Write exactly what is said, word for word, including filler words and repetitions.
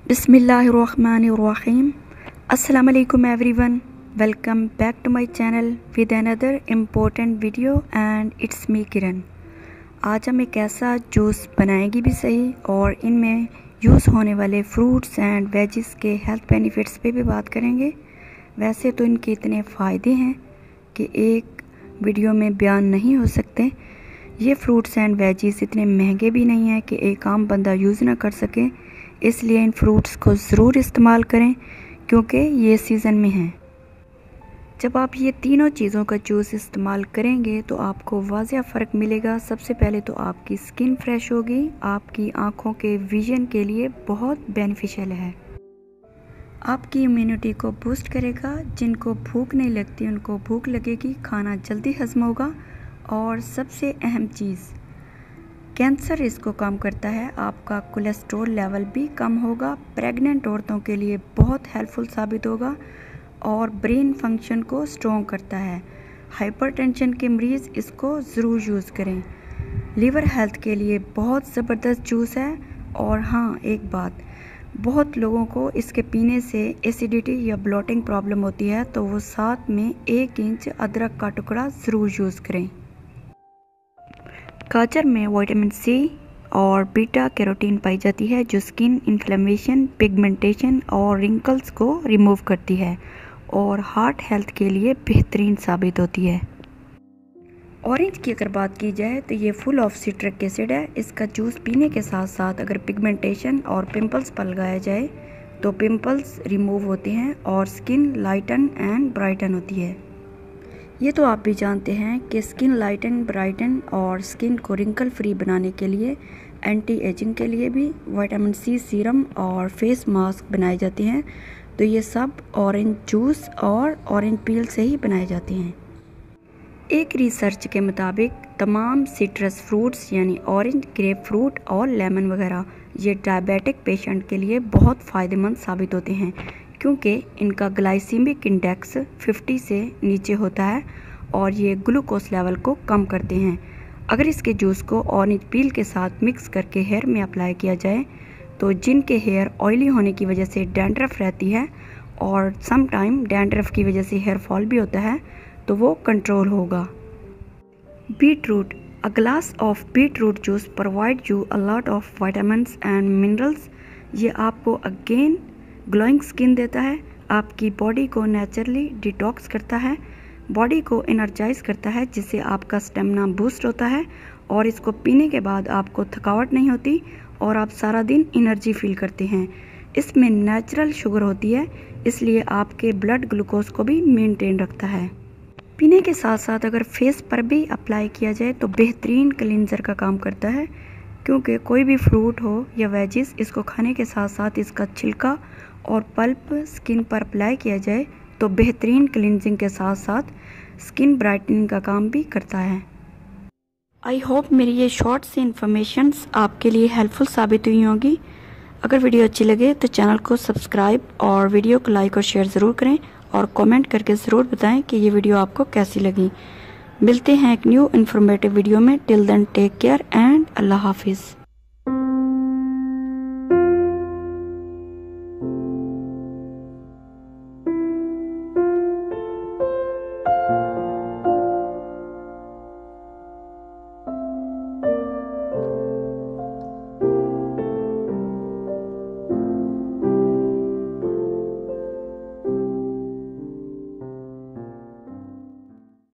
Bismillahirrahmanirrahim. Assalamu alaikum everyone. Welcome back to my channel with another important video and it's me किरण। आज हम एक ऐसा juice बनाएंगे भी सही और इनमें यूज़ होने वाले फ्रूट्स एंड वेजिस के हेल्थ बेनिफिट्स पे भी बात करेंगे। वैसे तो इनके इतने फ़ायदे हैं कि एक वीडियो में बयान नहीं हो सकते। ये फ्रूट्स एंड वेजिस इतने महंगे भी नहीं हैं कि एक आम बंदा यूज़ ना कर सके, इसलिए इन फ्रूट्स को ज़रूर इस्तेमाल करें क्योंकि ये सीज़न में हैं। जब आप ये तीनों चीज़ों का जूस इस्तेमाल करेंगे तो आपको वाज़िया फ़र्क मिलेगा। सबसे पहले तो आपकी स्किन फ्रेश होगी, आपकी आँखों के विजन के लिए बहुत बेनिफिशियल है, आपकी इम्यूनिटी को बूस्ट करेगा। जिनको भूख नहीं लगती उनको भूख लगेगी, खाना जल्दी हज़म होगा और सबसे अहम चीज़ कैंसर इसको कम करता है। आपका कोलेस्ट्रॉल लेवल भी कम होगा, प्रेग्नेंट औरतों के लिए बहुत हेल्पफुल साबित होगा और ब्रेन फंक्शन को स्ट्रॉन्ग करता है। हाइपरटेंशन के मरीज़ इसको ज़रूर यूज़ करें। लीवर हेल्थ के लिए बहुत ज़बरदस्त जूस है। और हाँ, एक बात, बहुत लोगों को इसके पीने से एसिडिटी या ब्लोटिंग प्रॉब्लम होती है, तो वो साथ में एक इंच अदरक का टुकड़ा ज़रूर यूज़ करें। गाजर में विटामिन सी और बीटा कैरोटीन पाई जाती है जो स्किन इन्फ्लेमेशन, पिगमेंटेशन और रिंकल्स को रिमूव करती है और हार्ट हेल्थ के लिए बेहतरीन साबित होती है। ऑरेंज की अगर बात की जाए तो ये फुल ऑफ सिट्रिक एसिड है। इसका जूस पीने के साथ साथ अगर पिगमेंटेशन और पिंपल्स पर लगाया जाए तो पिंपल्स रिमूव होते हैं और स्किन लाइटन एंड ब्राइटन होती है। ये तो आप भी जानते हैं कि स्किन लाइटन, ब्राइटन और स्किन को रिंकल फ्री बनाने के लिए, एंटी एजिंग के लिए भी विटामिन सी सीरम और फेस मास्क बनाए जाते हैं। तो ये सब ऑरेंज जूस और ऑरेंज पील से ही बनाए जाते हैं। एक रिसर्च के मुताबिक तमाम सिट्रस फ्रूट्स यानी ऑरेंज, ग्रेप फ्रूट और लेमन वगैरह ये डायबिटिक पेशेंट के लिए बहुत फ़ायदेमंद साबित होते हैं क्योंकि इनका ग्लाइसीमिक इंडेक्स पचास से नीचे होता है और ये ग्लूकोज लेवल को कम करते हैं। अगर इसके जूस को ऑरेंज पील के साथ मिक्स करके हेयर में अप्लाई किया जाए तो जिनके हेयर ऑयली होने की वजह से डैंड्रफ रहती है और सम टाइम डैंड्रफ की वजह से हेयर फॉल भी होता है तो वो कंट्रोल होगा। Beet root, a glass of beet root juice provide you a lot of vitamins and minerals. ये आपको अगेन ग्लोइंग स्किन देता है, आपकी बॉडी को नेचुरली डिटॉक्स करता है, बॉडी को एनर्जाइज करता है जिससे आपका स्टेमिना बूस्ट होता है और इसको पीने के बाद आपको थकावट नहीं होती और आप सारा दिन एनर्जी फील करते हैं। इसमें नेचुरल शुगर होती है इसलिए आपके ब्लड ग्लूकोज को भी मेंटेन रखता है। पीने के साथ साथ अगर फेस पर भी अप्लाई किया जाए तो बेहतरीन क्लींजर का काम करता है क्योंकि कोई भी फ्रूट हो या वेजिस, इसको खाने के साथ साथ इसका छिलका और पल्प स्किन पर अप्लाई किया जाए तो बेहतरीन क्लींजिंग के साथ साथ स्किन ब्राइटनिंग का काम भी करता है। आई होप मेरी ये शॉर्ट सी इन्फॉर्मेशंस आपके लिए हेल्पफुल साबित हुई होंगी। अगर वीडियो अच्छी लगे तो चैनल को सब्सक्राइब और वीडियो को लाइक और शेयर ज़रूर करें और कमेंट करके ज़रूर बताएं कि ये वीडियो आपको कैसी लगी। मिलते हैं एक न्यू इन्फॉर्मेटिव वीडियो में। Till then take care and अल्लाह हाफिज़।